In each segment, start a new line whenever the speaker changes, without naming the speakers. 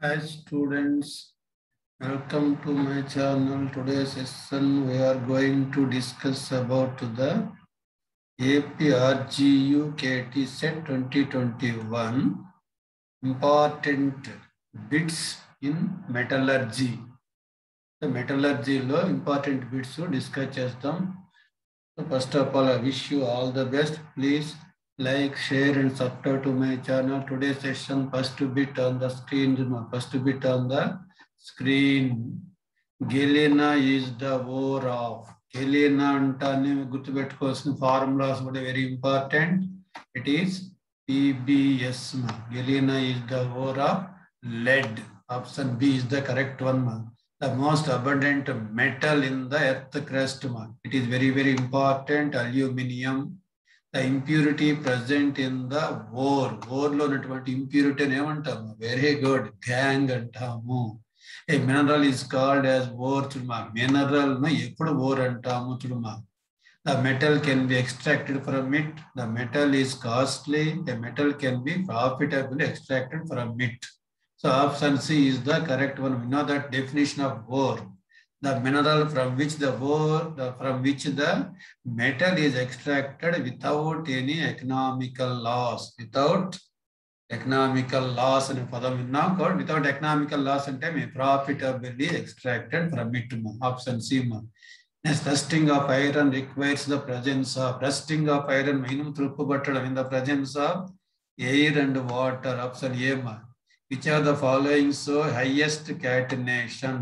Hi students, welcome to my channel. Today's session we are going to discuss about the APRGU KT set 2021 important bits in metallurgy. The metallurgy lo important bits discuss chestam. So first of all, I wish you all the best. Please like, share, and subscribe to my channel. Today's session, first bit on the screen. Galena is the ore of. Galena antane గుర్తుపెట్టుకోవాల్సిన formulas కూడా very important. It is PBS. Galena is the ore of lead. Option B is the correct one. The most abundant metal in the earth crust. It is very, very important. Aluminium. The impurity present in the ore. Ore lo ఉన్నటువంటి impurity ని ఏమంటాము? Very good. Gang అంటాము. A mineral is called as ore. చూడమా mineral ను ఎప్పుడు ore అంటాము చూడమా. The metal can be extracted from it. The metal is costly. The metal can be profitably extracted from it. So option C is the correct one. We know that definition of ore. The mineral from which the metal is extracted without any economical loss. Without economical loss and without economical loss and time profitably extracted from it. Option C. Next, rusting of iron requires the presence of iron in the presence of air and water. Option A. Which are the following? So highest catenation,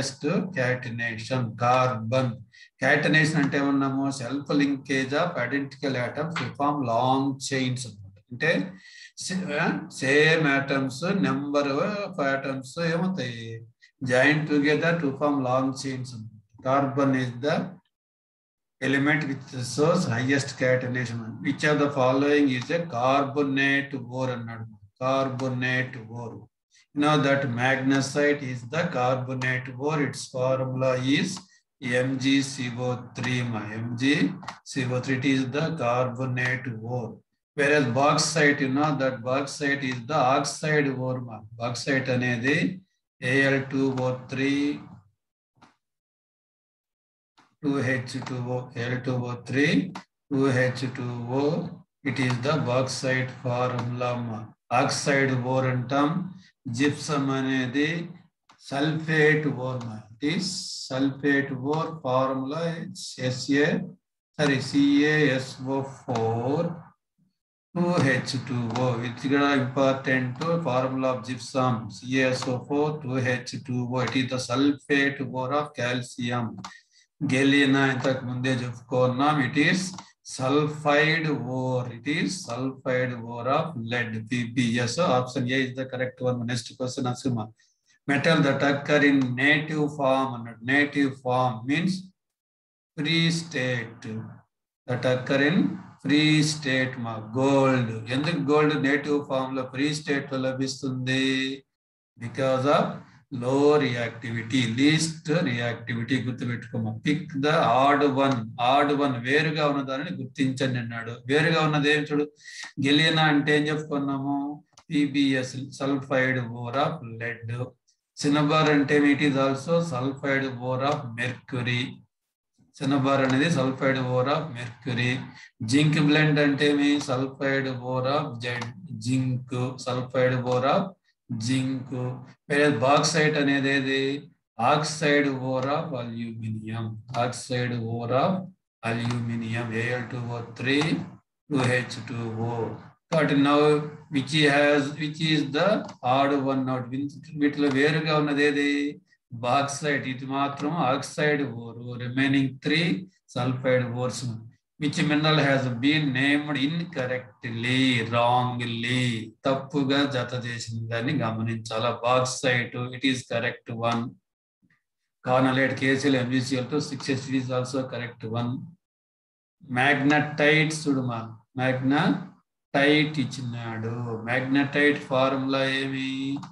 carbon. Catenation ante emannamu self linkage of identical atoms to form long chains. Ante same atoms, number of atoms ematayi join together to form long chains. Carbon is the element which shows highest catenation. Which of the following is a carbonate ore annadu? Carbonate ore. You know that magnesite is the carbonate ore. Its formula is MgCO3. MgCO3, it is the carbonate ore. Whereas bauxite, you know that bauxite is the oxide ore. Bauxite anedi Al2O3 2H2O, Al2O3 2H2O. It is the bauxite formula. Oxide ore antam. Gypsum anedi sulfate ore. It is sulfate ore formula CaSO4 2H2O. It's important formula of gypsum CaSO4 2H2O. It is the sulfate ore of calcium. Galena intaku munde cheppukunnam. It is sulfide ore. It is sulfide ore of lead. PBS. So option A is the correct one. Next question, Asuma. Metal that occur in native form. Native form means free state. That occur in free state. Gold. Enduku gold native form lo free state lo labhistundi? Because of low reactivity, least reactivity. గుర్తుపెట్టుకోమా. Pick the odd one వేరుగా ఉన్నదాన్ని గుర్తించండి అన్నాడు. వేరుగా ఉన్నది ఏం చూడు. గెలియనా అంటే ఏం చెప్పుకున్నాము? PBS sulphide ore of lead. Cinnabar అంటే it is also sulphide ore of mercury. Cinnabar అనేది sulphide ore of mercury. Zinc blende అంటే మీ sulphide ore of zinc. Sulphide ore of zinc. whereas bauxite అనేది oxide ore of aluminium. Oxide ore of aluminium. Al2O3 2H2O. కాబట్టి now which is the odd one out. వీటిలో వేరుగా ఉన్నది ఏది? Bauxite. ఇది మాత్రం oxide ore. Remaining 3 sulphide ores. Which mineral has been named incorrectly, wrongly? తప్పుగా జత చేసిన దాన్ని గమనించాలా. Bauxite, it is correct one. Carnallite, KCl, MgCl2 6H is also correct one. Magnetite చూడమా. magnetite ఇచ్చినాడు. magnetite ఫార్ములా ఏమి?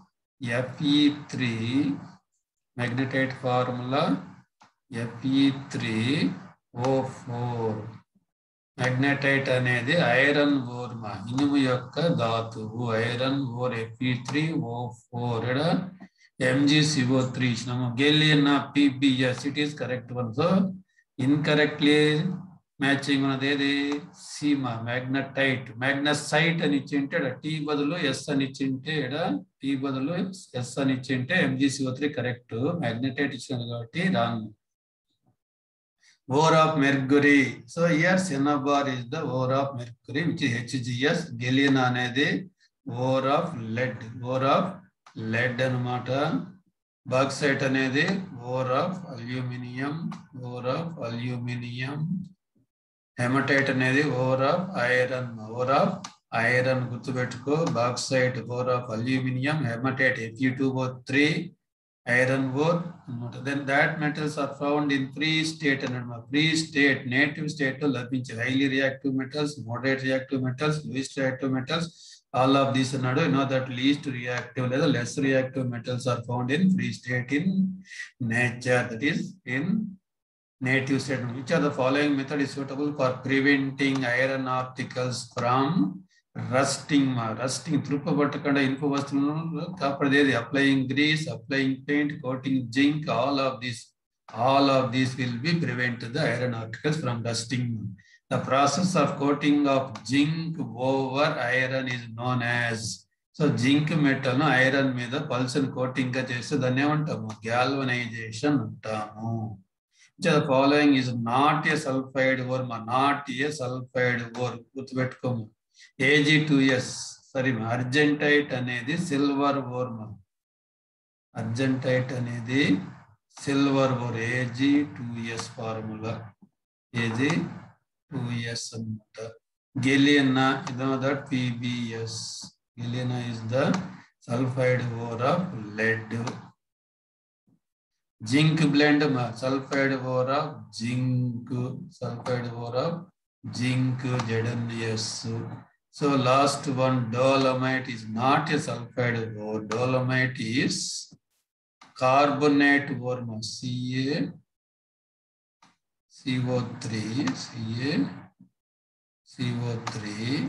Fe3. magnetite formula Fe3O4. Magnetite అనేది iron ore మా ఇనుము యొక్క ధాతువు ఐరన్ ఓర్ Fe3O4 MgCO3 ఇచ్చినాము galena PbS it is correct one so incorrectly matching ఉన్నది ఏది సీమా మ్యాగ్నటైట్ మ్యాగ్నసైట్ అని ఇచ్చింటే టీ బదులు ఎస్ అని ఇచ్చింటే టీ బదులు ఎస్ అని ఇచ్చింటే MgCO3 కరెక్ట్ మ్యాగ్నటైట్ ఇచ్చింది కాబట్టి wrong ore of mercury so here cinnabar is the ore of mercury which is HGS galena anedi ore of lead anamata bauxite anedi ore of aluminum hematite anedi ore of iron gurtupettuko bauxite ore of aluminum hematite Fe2O3 iron ore then that metals are found in free state native state lo labinche highly reactive metals moderate reactive metals least reactive metals all of these annadu you know that least reactive లేదా less reactive metals are found in free state in nature that is in native state which are the following method is suitable for preventing iron particles from rusting త్రుప్పబట్టకుండా ఇనుప వస్తువులను కాపాడేది applying grease applying paint coating zinc all of these will be prevent the iron particles from rusting. The process of coating of zinc over iron is known as so zinc metal ను iron మీద పల్సన్ coating గా చేస్తే దాన్ని ఏమంటాము గ్యాల్వనైజేషన్ అంటాము. The following is not a sulfide ore గుర్తుపెట్టుకోము Ag2S sorry argentite అనేది సిల్వర్ ఓర్ argentite అనేది silver ore Ag2S formula Ag2S అన్నమాట galena that PbS galena is the sulfide ore of lead zinc blend sulfide ore of zinc ZnS. So last one dolomite is not a sulfide ore. Dolomite is carbonate ore CaCO3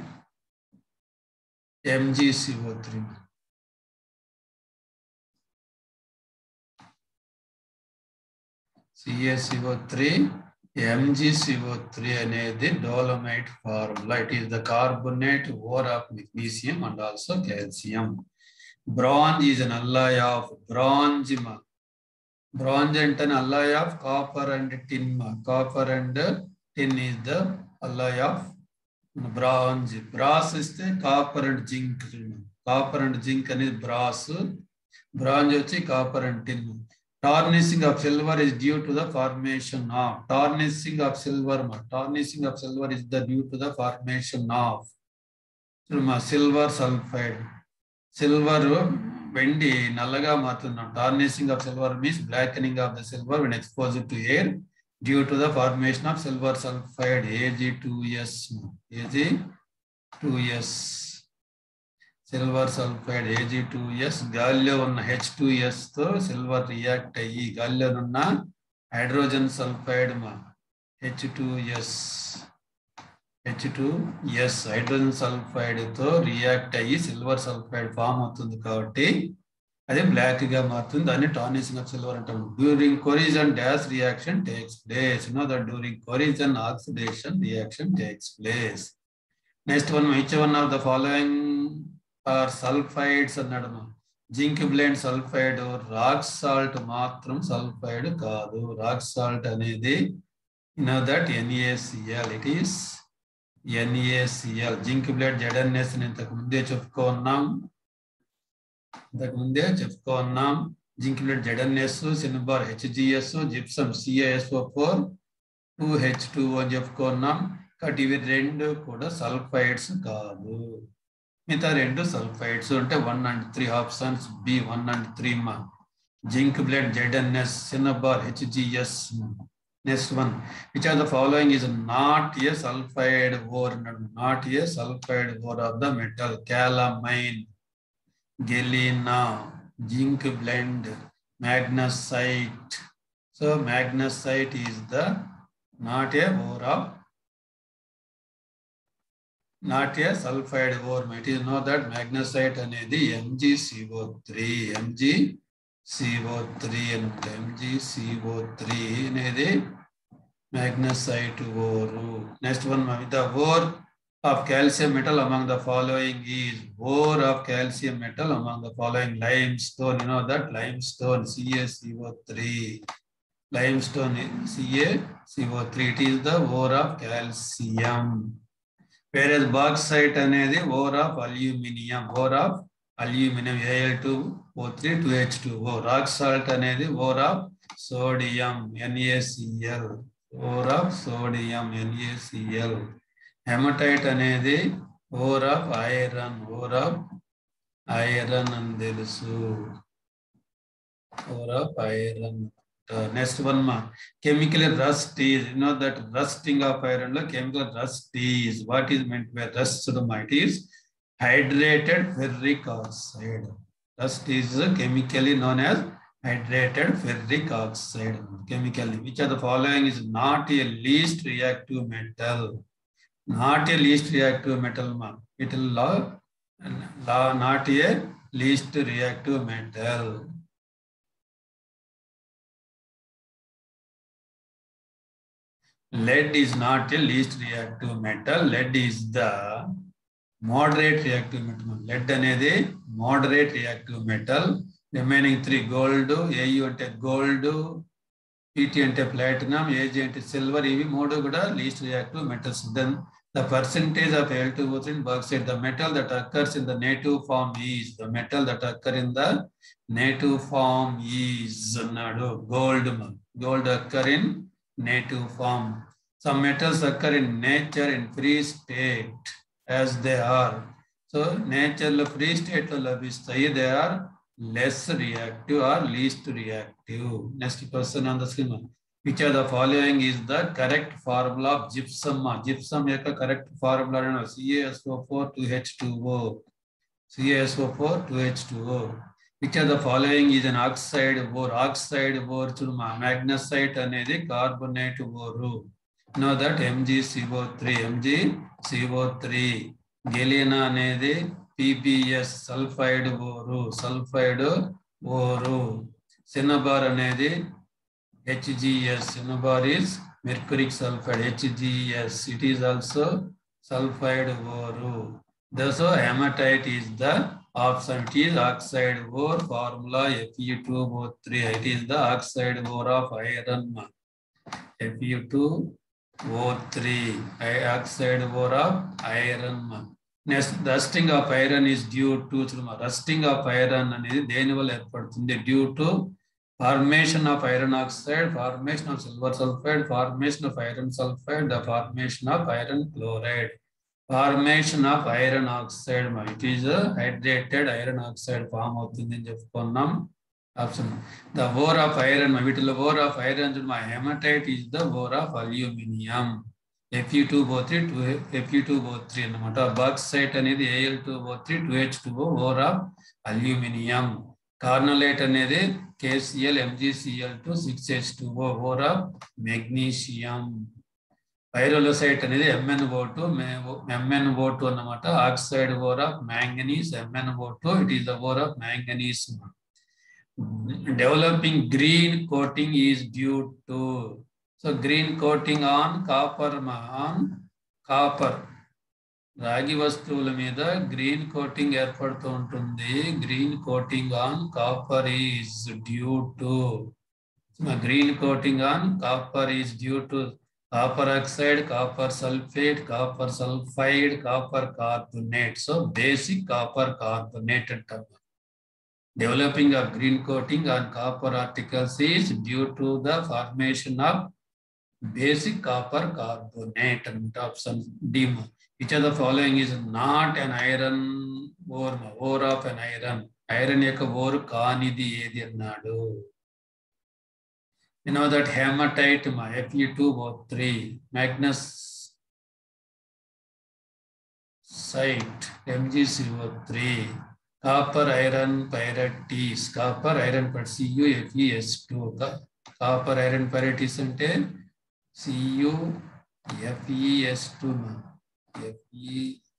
MgCO3 CaCO3 MgCO3 అనేది dolomite formula. It is the carbonate ore of magnesium and also calcium. Bronze is an alloy of bronze అంటే alloy of copper and tin. Copper and tin is the alloy of bronze. Brass is the copper and zinc. Copper and zinc అనేది brass. Bronze వచ్చి copper and tin. Tarnishing of silver is due to the formation of tarnishing of silver is due to the formation of silver sulfide. Silver వెండి నల్లగా మారుతుంది. Tarnishing of silver means blackening of the silver when exposed to air due to the formation of silver sulfide Ag2S. Silver sulphide Ag2S గాలిలో ఉన్న H2S తో silver react అయ్యి గాలిలో ఉన్న hydrogen sulphide H2S hydrogen sulphide తో react అయ్యి silver sulphide form అవుతుంది కాబట్టి అది బ్లాక్ గా మారుతుంది. దాన్ని టార్నిషింగ్ ఆఫ్ సిల్వర్ అంటాము. During corrosion dash reaction takes place. You know that during corrosion oxidation reaction takes place. Next one which one of the following are sulfides అన్నాడు. Zinc blende sulphide rock salt మాత్రం సల్ఫైడ్ కాదు. Rock salt అనేది that NaCl it is NaCl. Zinc blende ZnS ఇంతకు ముందే చెప్పుకున్నాం. Zinc blende ZnS cinnabar HgS gypsum CaSO4 2H2O అని చెప్పుకున్నాం. కాబట్టి ఇవి రెండు కూడా సల్ఫైడ్స్ కాదు. మిగతా రెండు సల్ఫైడ్స్ అంటే 1 and 3 options B 1 and 3 zinc blende ZnS cinnabar HgS. Next one which are the following is not a sulphide ore of the metal calamine galena zinc blende magnesite. So magnesite is the not a ore of not a sulfide ore. It is know that magnesite అనేది MgCO3 and MgCO3 అనేది magnesite ore. Next one, the ore of calcium metal among the following is ore of calcium metal among the following: limestone. You know that limestone CaCO3. Limestone CaCO3. It is the ore of calcium. Whereas bauxite అనేది ore of aluminium. Ore of aluminium Al2O3 2H2O. Rock salt అనేది ore of sodium NaCl. Ore of sodium NaCl. Hematite అనేది ore of iron. Ore of iron అని తెలుసు. Ore of iron. Next one, chemical rust is, you know that rusting of iron, chemical rust is, what is meant by rust? It is hydrated ferric oxide. Rust is chemically known as hydrated ferric oxide. Chemically, which of the following is not a least reactive metal? Not a least reactive metal, it will not a least reactive metal. Lead is not a least reactive metal. Lead is the moderate reactive metal. Lead అనేది moderate reactive metal. Remaining three: gold, Au అంటే gold, Pt అంటే platinum, Ag అంటే silver. ఇవి మూడు కూడా least reactive metals. Then the percentage of Al2O3 in bauxite, the metal that occurs in the native form is, the metal that occur in the native form is అన్నాడు gold. Gold occur in native form. Some metals occur in nature in free state as they are. So nature lo free state lo labhistayi, they are less reactive or least reactive. Next question on the screen. Which of the following is the correct formula of gypsum? Gypsum yokka correct formula CaSO4 2H2O. CaSO4 2H2O. Which of the following is an oxide ore? Oxide ore chuduma magnesite అనేది carbonate ore. Know that MgCO3. Galena అనేది PbS sulfide ore. Cinnabar అనేది HgS. Cinnabar is mercuric sulfide HgS. It is also sulfide ore. Thus hematite is the option. It is oxide ore. Formula Fe2O3. It is the oxide ore of iron. Fe2O3. Oxide ore of iron. Next, rusting of iron is due to, rusting of iron అనేది దేని వల్ల ఏర్పడుతుంది? Due to formation of iron oxide, formation of silver sulfide, formation of iron sulfide, the formation of iron chloride. Formation of iron oxide, it is a hydrated iron oxide form అవుతుంది అని చెప్పుకున్నాం. Option. The ore of iron, వీటిలో ore of iron, hematite is the ore of aluminium. Fe2O3 అన్నమాట. bauxite అనేది Al2O3 2H2O, ore of aluminium. Carnallite అనేది KCl MgCl2 6H2O, ore of magnesium. Pyrolusite అనేది MnO2 అన్నమాట. Oxide ore of manganese MnO2. It is the ore of manganese. Developing green coating is due to, so green coating on copper, రాగి వస్తువుల మీద green coating ఏర్పడుతూ ఉంటుంది. Green coating on copper is due to, green coating on copper is due to copper oxide, copper sulfate, copper sulfide, copper carbonate. So basic copper carbonate. Developing of green coating on copper articles is due to the formation of basic copper carbonate. Option D. Which of the following is not an iron ore? Ore of an iron. Iron యొక్క ore కానిది ఏది అన్నాడు? You know that hematite, Fe2O3, magnesite, MgCO3, copper iron pyrites, copper iron CuFeS2, copper iron pyrites అంటే CuFeS2,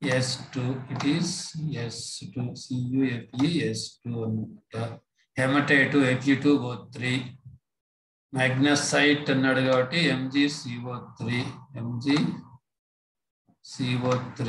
S2, it is S2, CuFe, S2. Hematite, Fe2O3. Magnesite అన్నాడు కాబట్టి MgCO3, MgCO3.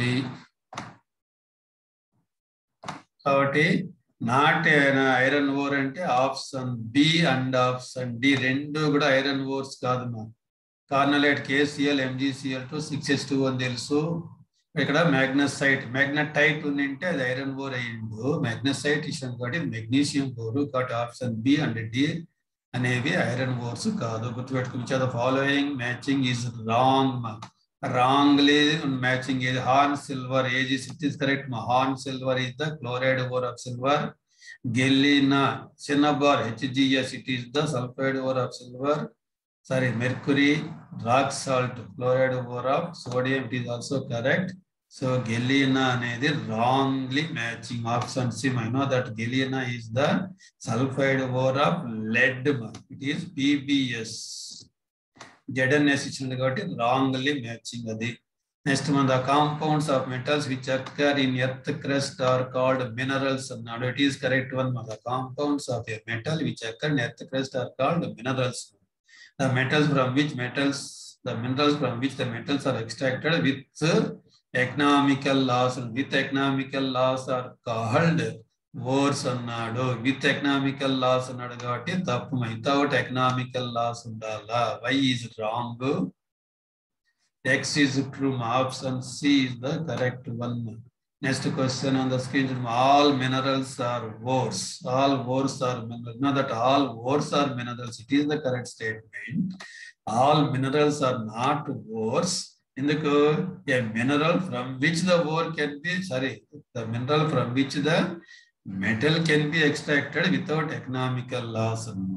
కాబట్టి not iron ore అంటే option B and option D రెండు కూడా iron ores కాదు మా. Carnallite KCl, MgCl2, 6s2 అని తెలుసు. ఇక్కడ మ్యాగ్నటైట్ ఉండింటే అది ఐరన్ ఓర్ అయ్యిండు. మ్యాగ్నసైట్ ఇష్యం కాబట్టి మెగ్నీషియం ఓర్ కాబట్టి ఆప్షన్ బి అండ్ డి అనేవి ఐరన్ ఓర్స్ కాదు. గుర్తుపెట్టుకుని the following matching is wrong. Wrongly matching is horn silver. It is correct. Horn silver is the chloride ore of silver. Galena, cinnabar, HGS, it is the sulfide ore of silver. Sorry, mercury, rock salt, chloride ore of sodium, it is also correct. So galena is wrongly matching. Option C, I know that galena is the sulfide ore of lead. It is PBS. ZNS ఇచ్చినది కాబట్టి wrongly matching అది. Next మన the compounds of metals which occur in earth crust are called minerals అన్నాడు. It is correct one. The compounds of a metal which occur in earth crust are called minerals. The minerals from which the metals are extracted with economical loss are called ores అన్నాడు. With economical loss అన్నాడు కాబట్టి తప్పు. Without economical loss ఉండాలా. Y is wrong, X is true. Option C is the correct one. Next question on the screen. All minerals are ores. All ores are minerals. Know that all ores are minerals. It is the correct statement. All minerals are not ores. ఎందుకు? A mineral from which the ore can be the mineral from which the metal can be extracted without economical loss.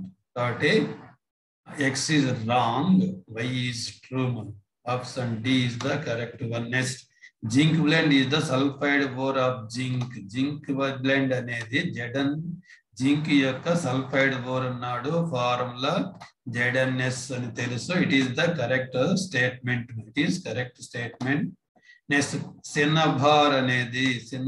X is wrong, Y is true. Option D is the correct one. Next, zinc blend is the sulfide ore of zinc. Zinc blend అనేది Zn zinc యొక్క sulfide ore అన్నాడు. Formula ZnS అని తెలుసు. It is the correct statement. It is correct statement. Next cinnabar అనేది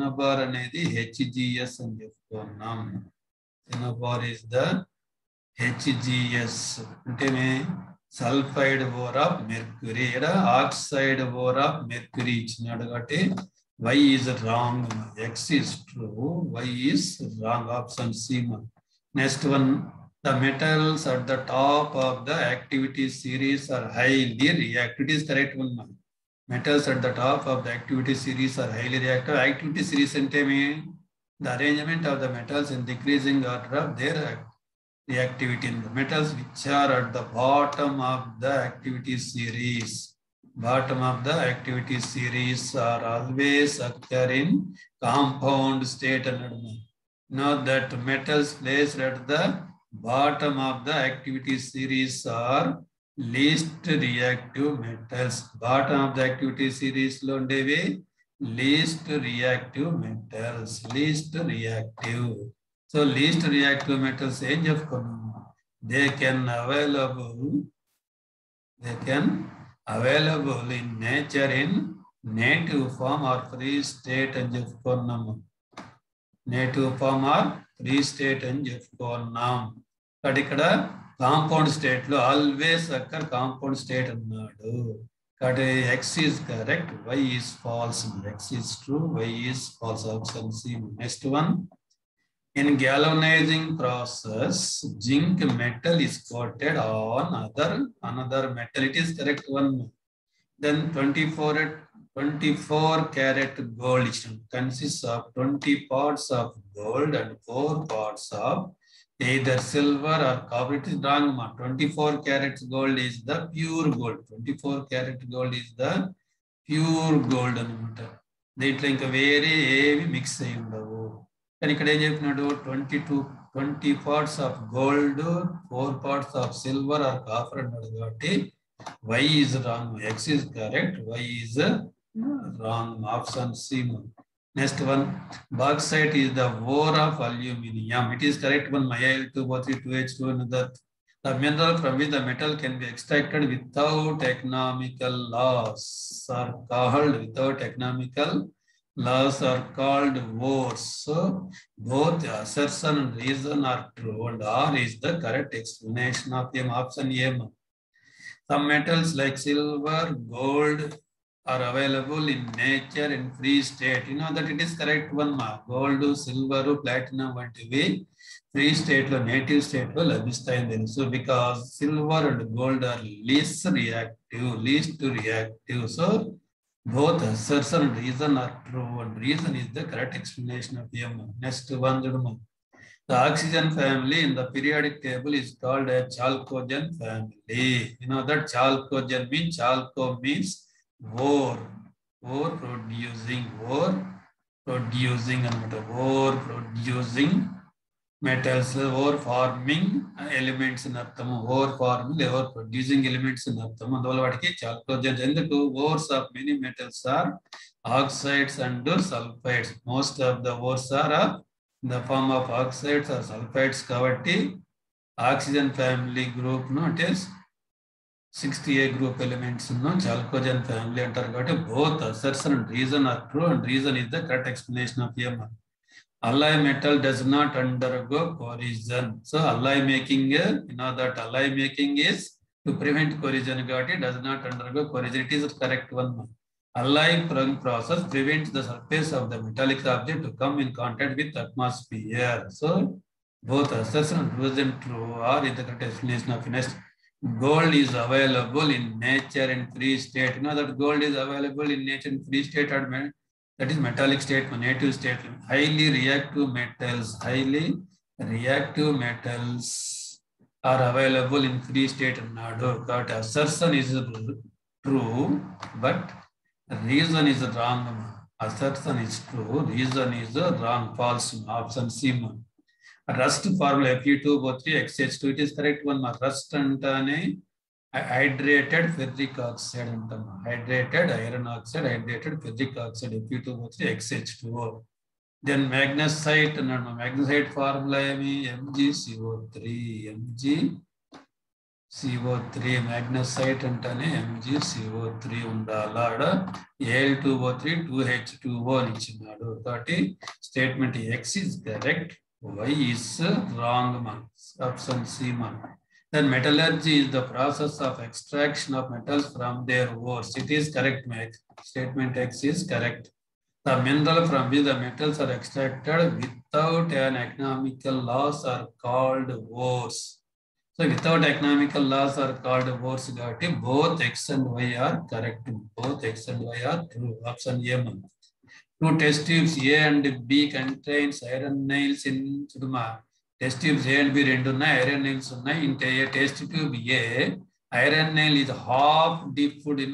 HGS అని చెప్పుకున్నాం. Cinnabar is the HGS అంటే sulphide ore of mercury. ఇక్కడ ఆక్సైడ్ ఓర్ ఆఫ్ మెర్క్యూరీ ఇచ్చినాడు కాబట్టి Y is wrong. X is true, Y is wrong. Option C. Next one, the metals at the top of the activity series are highly reactive. It is correct one. Metals at the top of the activity series are highly reactive. Activity series ante the arrangement of the metals in decreasing order of their reactivity. The metals which are at the bottom of the activity series are always occur in compound state. Note that metals placed at the bottom of the activity series are least reactive metals. Bottom of the activity series lo undevi least reactive metals. Least reactive. So least reactive metals em cheptunnam, they can available in nature in native form or free state అని చెప్పుకున్నాం. Native form or free state అని చెప్పుకున్నాం. కాబట్టి ఇక్కడ compound state లో always occur compound state అన్నాడు. కాబట్టి X is correct, Y is false. X is true, Y is false. Option C. Next one, in galvanising process zinc metal is coated on another metal. It is correct one. Then 24 karat gold consists of 20 parts of gold and 4 parts of either silver or copper. It is wrong. 24 karat gold is the pure gold. 24 karat gold is the pure gold అనమాట. దీంట్లో ఇంకా వేరే ఏవి mix అయి ఉండవు. కానీ ఇక్కడ ఏం చెప్పినాడు, 20 parts of gold, 4 parts of silver or copper అన్నాడు. కాబట్టి Y is wrong, X is correct, Y is wrong. Option C. Next one, bauxite is the ore of aluminium. It is correct one. Al2O3 2H2. The mineral from which the metal can be extracted without economical loss are called laws are called wars. So both assertion and reason are true, and R is the correct explanation of M. Option A. Some metals like silver, gold are available in nature in free state. You know that it is correct one ma. Gold, silver, platinum vantivi free state lo native state lo labhistayi telusu because silver and gold are least reactive. So both assertion and reason are true, and reason is the correct explanation of M. Next one, the oxygen family in the periodic table is called a chalcogen family. You know that chalcogen means, chalco means ore producing metals, ore forming elements in artham, ore forming, ore producing elements in artham. Anduvalla vaatiki chalcogen enduku ores of many metals are oxides and sulfides. Most of the ores are in the form of oxides or sulfides kabatti oxygen family group no it is 60A group elements no chalcogen family antaru kabatti both assertion and reason are true, and reason is the correct explanation of M. Alloy metal does not undergo corrosion. So alloy making, you know that alloy making is to prevent corrosion kabatti does not undergo corrosion. It is the correct one. Alloying process prevents the surface of the metallic object to come in contact with the atmosphere. So both assertion and reason true are in the correct explanation of next. Gold is available in nature in free state. You know that gold is available in nature in free state, or that is metallic state, native state. Highly reactive metals are available in free state. But assertion is true, but reason is wrong. Assertion is true, reason is wrong, false. Option C. Rust formula Fe2O3 XH2. It is correct one. Rust antane hydrated ferric oxide antam. Hydrated iron oxide, hydrated ferric oxide Fe2O3 XH2O. Then magnesite and magnesite formula MgCO3. MgCO3 magnesite antane MgCO3 undala. Al2O3 2H2O అని ఇచ్చినాడు. కాబట్టి statement X is correct. Y is wrong. Option C. Then metallurgy is the process of extraction of metals from their ores. It is correct. Statement X is correct. The mineral from which the metals are extracted without an economical loss are called ores. So without economical loss are called ores. Both X and Y are correct. Both X and Y are true. Option A. Two test tubes A and B contains iron nails in Chuduma. Test tubes A and B rendu unna iron nails unna. In test tube A, iron nail is half dipped in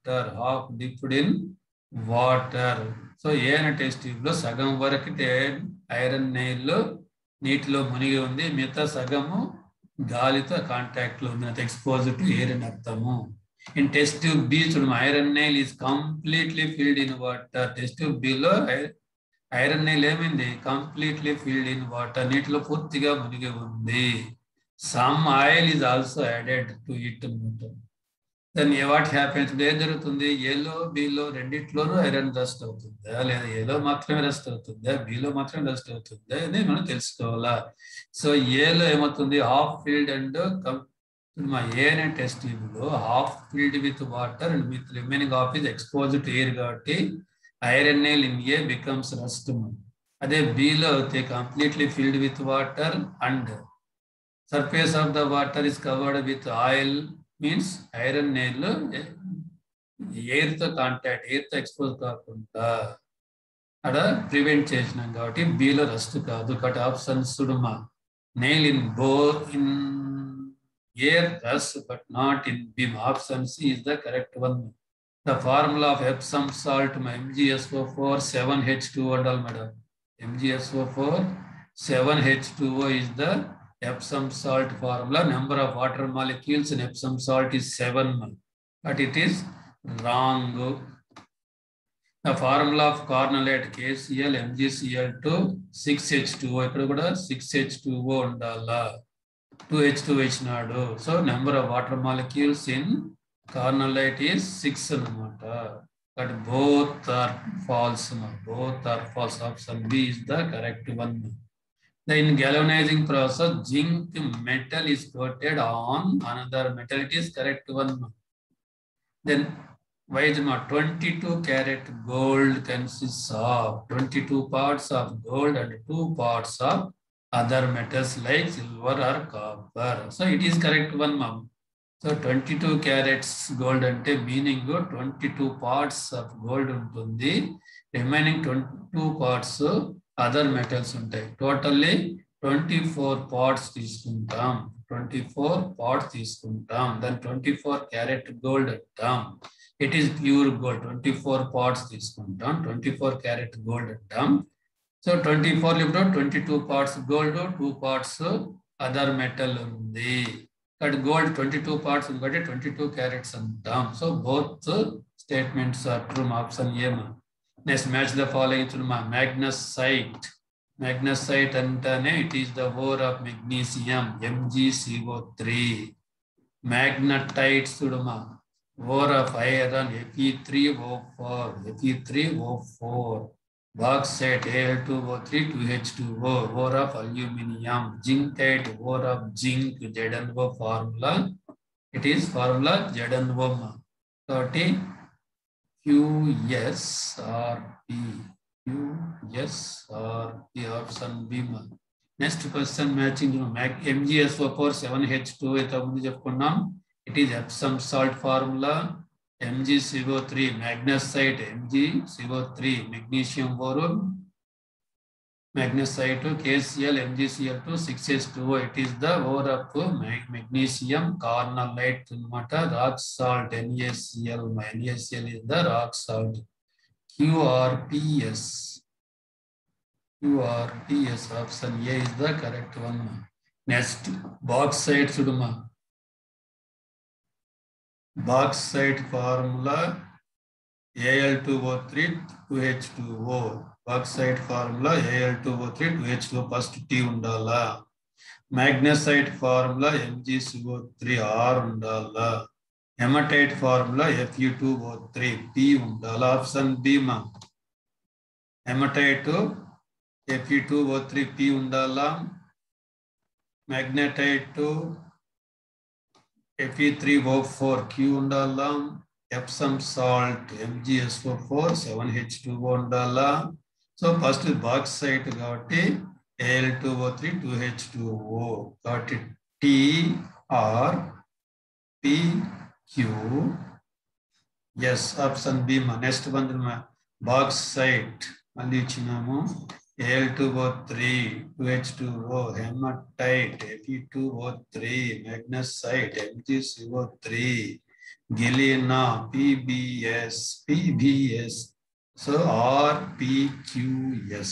water. So A and test tube lo sagam varaku iron nail neetilo munigi undi, mita sagamu galito contact lo undi, exposed to air అని అర్థము. In test tube B, iron nail is completely filled in water. Test tube B lo iron nail ఏమైంది completely filled in water. నీటిలో పూర్తిగా మునిగి ఉంది. Some oil is also added to it. Then what happens? ఏం జరుగుతుంది? ఏలో below రెండిట్లోనూ iron rust అవుతుందా, లేదా ఏలో మాత్రమే రస్ట్ అవుతుందా, బిలో మాత్రమే రస్ట్ అవుతుందా అని మనం తెలుసుకోవాలా. సో ఏలో ఏమవుతుంది, హాఫ్ ఫిల్డ్ అండ్ మా ఏ అనే టెస్ట్ ట్యూబ్లో half filled with water and with remaining half is exposed to air కాబట్టి iron nail in A becomes rust. అదే బిలో అయితే completely filled with water and surface of the water is covered with oil, means iron nail air to contact, air to expose కాకుండా అక్కడ prevent చేసినాం కాబట్టి below rust కాదు. కాబట్టి option సుడుమా nail in air rust but not in beam. Option C is the correct one. The formula of Epsom salt MgSO4 7H2O andal madam. MgSO4 7H2O is the Epsom salt formula. Number of water molecules in Epsom salt is 7, but it is wrong. The formula of cornolate KCl MgCl2 6H2O. ఇక్కడ కూడా 6H2O ఉండాలా, 2H2 ఇచ్చినాడు. So number of water molecules in cornolate is 6 అన్నమాట. but both are false. Both are false. Option B is the correct one. Then in galvanizing process, zinc metal is coated on another metal. It is correct one. Then why is not 22 karat gold consists of 22 parts of gold and 2 parts of other metals like silver or copper. So it is correct one, ma'am. So 22 carats gold ante meaning 22 parts of gold untundi, remaining 22 parts other metals ఉంటాయి. Totally 24 parts తీసుకుంటాం. 24 parts తీసుకుంటాం. Then 24 carat gold అంటాం. It is pure gold. 24 parts తీసుకుంటాం. 24 carat gold అంటాం. So 24 లిమిట్లో 22 parts gold, 2 parts other metal ఉంది. But gold 22 parts but 22 carats antam. So both statements are true. Option A. Next, match the following to magnesite. Magnesite antane it is the ore of magnesium, MgCO3. Magnetite suduma ore of iron, Fe3O4, Fe3O4. Bauxite, Al2O3, 2H2O, ore of aluminium. Zincite, ore of zinc, ZnO formula. It is formula ZnO. 30 QSRP. QSRP option B. Next question matching MgSO4 7H2. It is Epsom salt formula. MgCO3, magnesite, MgCO3, magnesium boron, magnesite, KCl, MgCl2, 6H2O. It is the ore of magnesium carnallite, rock salt, NaCl. NaCl is the rock salt. QRPS. QRPS option A is the correct one. Next, bauxite suduma. Bauxite formula Al2O3 2H2O. Bauxite formula Al2O3 2H2O first T undala. Magnesite formula MgCO3 R undala. Hematite formula Fe2O3 P undala. Option B ma. Hematite Fe2O3 P undala. Magnetite Fe3O4 Q undala. Epsom salt MgSO4 7H2O undala. So first bauxite kabatti Al2O3 2H2O. Got it. T R P Q. Yes, option B. Next one bauxite. Malli ichinamu. Al2O3 2H2O. Hematite Fe2O3. Magnesite MgCO3. Galena PBS. So RPQS.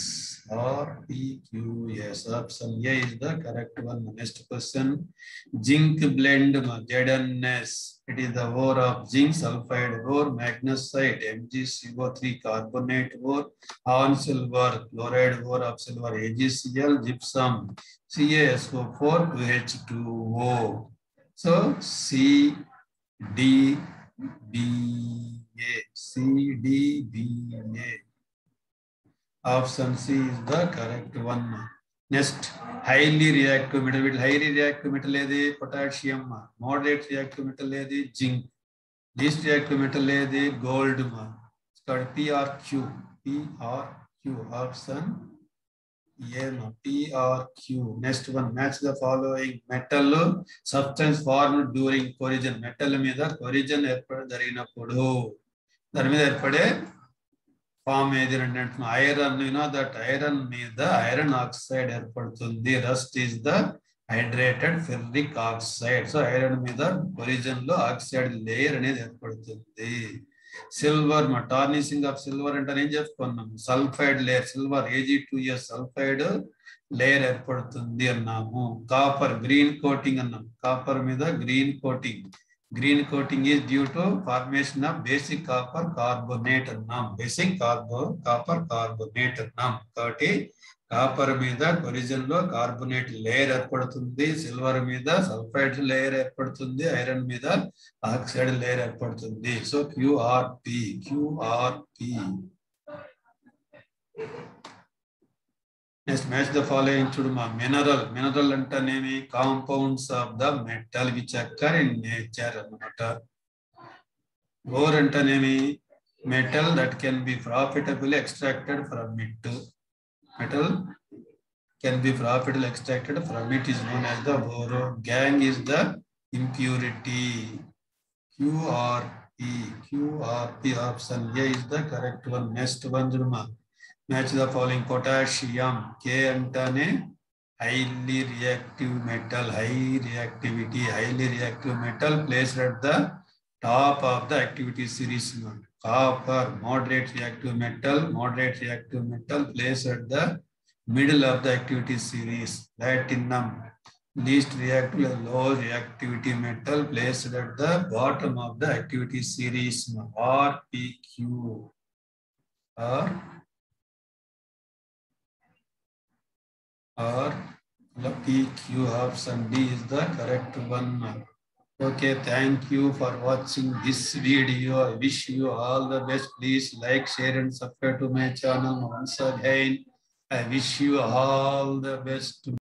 Option A is the correct one. Next question. Zinc blend ZnS. It is the ore of zinc sulfide ore, magnesite, MgCO3 carbonate ore, on silver, chloride ore of silver, AgCl, gypsum, CaSO4 2H2O. So CDBA. Option C is the correct one. Next, highly reactive metal. Highly reactive metal is potassium. Moderate reactive metal is zinc. Least reactive metal is gold. It's called PRQ. Option A. PRQ. Next one, match the following metal substance formed during corrosion. Metal మీద corrosion జరిగినప్పుడు దాని మీద ఏర్పడే form ఏది అంటే iron. That iron మీద iron oxide ఏర్పడుతుంది. Rust is the hydrated ferric oxide. So iron మీద కొరిజన్ లో ఆక్సైడ్ లేయర్ అనేది ఏర్పడుతుంది. సిల్వర్ టార్నిషింగ్ ఆఫ్ సిల్వర్ అంటే ఏం చెప్పుకున్నాము, sulphide layer, silver Ag2S sulphide layer ఏర్పడుతుంది అన్నాము. కాపర్ గ్రీన్ కోటింగ్ అన్నాము. కాపర్ మీద green coating. Green coating is due to formation of basic copper carbonate. Basic copper carbonate. Copper మీద కొలిజన్ లో carbonate layer ఏర్పడుతుంది, సిల్వర్ మీద సల్ఫైడ్ లేయర్ ఏర్పడుతుంది, iron మీద ఆక్సైడ్ లేయర్ ఏర్పడుతుంది. So QRP. Next match the following చూడమా. Mineral అంటేనేమి compounds of the metal which occur in nature అన్నమాట. ఓర్ అంటేనేమి metal that can be profitable extracted from it. Metal can be profitably extracted from it is known as the ore. Gang is the impurity. QRP option A is the correct one. Next one Jurma. Match the following. Potassium. K antane highly reactive metal, highly reactive metal placed at the top of the activity series. Copper, moderate reactive metal placed at the middle of the activity series. Platinum, least reactive, low reactivity metal placed at the bottom of the activity series. RPQ or PQ option D is the correct one. Okay, thank you for watching this video. I wish you all the best. Please like, share and subscribe to my channel. Once again, I wish you all the best.